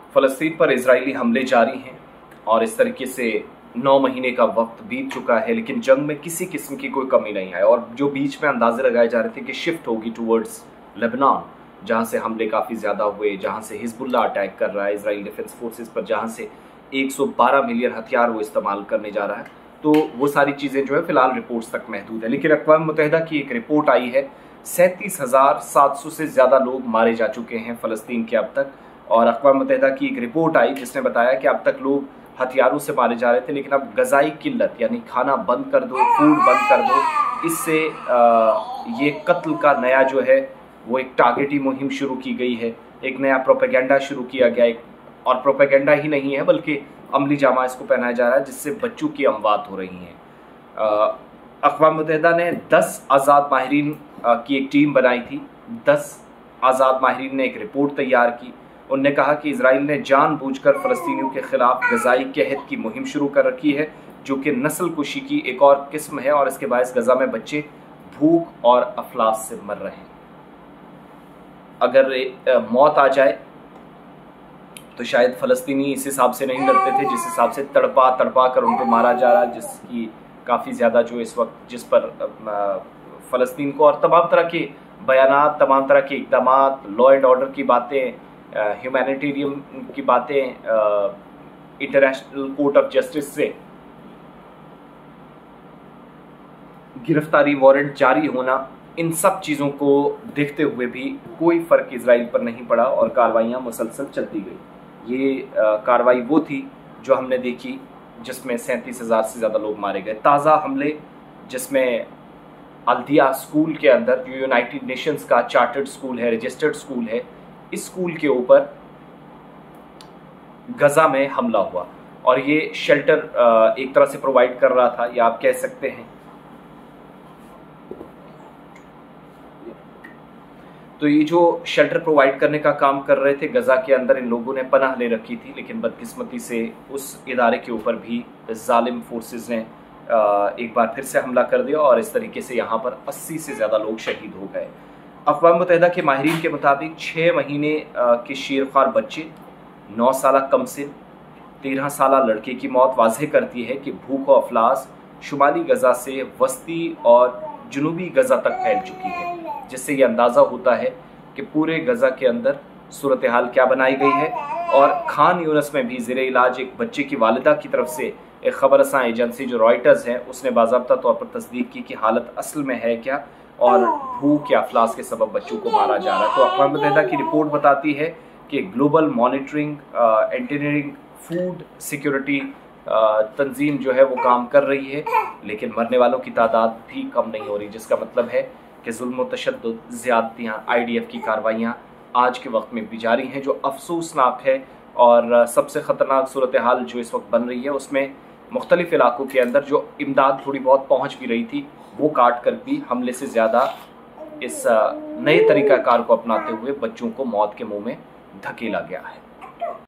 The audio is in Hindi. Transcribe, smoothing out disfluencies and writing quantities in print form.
फ़लस्तीन पर इजरायली हमले जारी हैं और इस तरीके से 9 महीने का वक्त बीत चुका है, लेकिन जंग में किसी किस्म की कोई कमी नहीं है। और जो बीच में अंदाजे लगाए जा रहे थे कि शिफ्ट होगी टूवर्ड्स लेबनान, जहां से हमले काफ़ी ज़्यादा हुए, जहां से हिजबुल्लाह अटैक कर रहा है इजराइल डिफेंस फोर्सेस पर, जहां से 112 मिलियन हथियार वो इस्तेमाल करने जा रहा है, तो वो सारी चीज़ें जो है फिलहाल रिपोर्ट्स तक महदूद है। लेकिन अक़वाम मुत्तहिदा की एक रिपोर्ट आई है, 37,700 से ज़्यादा लोग मारे जा चुके हैं फ़लस्तीन के अब तक। और अक़वाम मुत्तहिदा की एक रिपोर्ट आई जिसने बताया कि अब तक लोग हथियारों से मारे जा रहे थे, लेकिन अब ग़ज़ाई किल्लत यानी खाना बंद कर दो, फूड बंद कर दो, इससे ये कत्ल का नया जो है वो एक टारगेटी मुहिम शुरू की गई है, एक नया प्रोपेगेंडा शुरू किया गया। और प्रोपेगेंडा ही नहीं है बल्कि अमली जामा इसको पहनाया जा रहा है, जिससे बच्चों की अमवात हो रही हैं। अक़वाम मुत्तहिदा ने 10 आज़ाद माहिरीन की एक टीम बनाई थी। 10 आज़ाद माहिरीन ने एक रिपोर्ट तैयार की। उनने कहा कि इजराइल ने जानबूझकर फ़लस्तीनियों के ख़िलाफ़ ग़ज़ाई कहत की मुहिम शुरू कर रखी है, जो कि नस्ल कुशी की एक और किस्म है, और इसके बायस गज़ा में बच्चे भूख और अफलास से मर रहे हैं। अगर मौत आ जाए तो शायद फ़लस्तीनी इस हिसाब से नहीं लड़ते थे जिस हिसाब से तड़पा तड़पा कर उनको मारा जा रहा है, जिसकी काफ़ी ज़्यादा जो इस वक्त जिस पर फ़लस्तीन को और तमाम तरह के बयानात, तमाम तरह के इक़दामात, लॉ एंड ऑर्डर की बातें, ह्यूमैनिटेरियन की बातें, इंटरनेशनल कोर्ट ऑफ जस्टिस से गिरफ्तारी वारंट जारी होना, इन सब चीज़ों को देखते हुए भी कोई फ़र्क इजराइल पर नहीं पड़ा और कार्रवाइयाँ मुसलसल चलती गई। ये कार्रवाई वो थी जो हमने देखी जिसमें 37,000 से ज़्यादा लोग मारे गए। ताज़ा हमले जिसमें अल्दिया स्कूल के अंदर, जो यूनाइटेड नेशंस का चार्टर्ड स्कूल है, रजिस्टर्ड स्कूल है, इस स्कूल के ऊपर गज़ा में हमला हुआ और ये शेल्टर एक तरह से प्रोवाइड कर रहा था, या आप कह सकते हैं। तो ये जो शेल्टर प्रोवाइड करने का काम कर रहे थे गज़ा के अंदर, इन लोगों ने पनाह ले रखी थी, लेकिन बदकिस्मती से उस इदारे के ऊपर भी जालिम फोर्सेस ने एक बार फिर से हमला कर दिया और इस तरीके से यहाँ पर 80 से ज़्यादा लोग शहीद हो गए। अक़वाम मुत्तहिदा के माहिरीन के मुताबिक 6 महीने के शेरख्वार बच्चे, 9 साल कमसिन, 13 साल लड़के की मौत वाज़ेह करती है कि भूख और अफलास शुमाली गज़ा से वस्ती और जुनूबी गज़ा तक फैल चुकी है, जिससे ये अंदाज़ा होता है कि पूरे गज़ा के अंदर सूरत हाल क्या बनाई गई है। और खान यूनिस में भी ज़ेरे इलाज एक बच्चे की वालिदा की तरफ से एक ख़बर रसां एजेंसी जो रॉयटर्स है, उसने बाज़ाब्ता तौर पर तस्दीक की कि हालत असल में है क्या और भूख या अफलास के सबब बच्चों को मारा जा रहा है। तो अक़वाम मुत्तहिदा की रिपोर्ट बताती है कि global monitoring engineering food security तंजीम जो है वो काम कर रही है, लेकिन मरने वालों की तादाद भी कम नहीं हो रही, जिसका मतलब है कि जुल्म व तशद्दुद, ज़्यादतियाँ, IDF की कार्रवाइयाँ आज के वक्त में भी जारी हैं, जो अफसोसनाक है। और सबसे ख़तरनाक सूरत हाल जो इस वक्त बन रही है, उसमें मुख्तलिफ़ इलाकों के अंदर जो इमदाद थोड़ी बहुत पहुँच भी रही थी, वो काट कर भी हमले से ज़्यादा इस नए तरीक़ाकार को अपनाते हुए बच्चों को मौत के मुँह में धकेला गया है।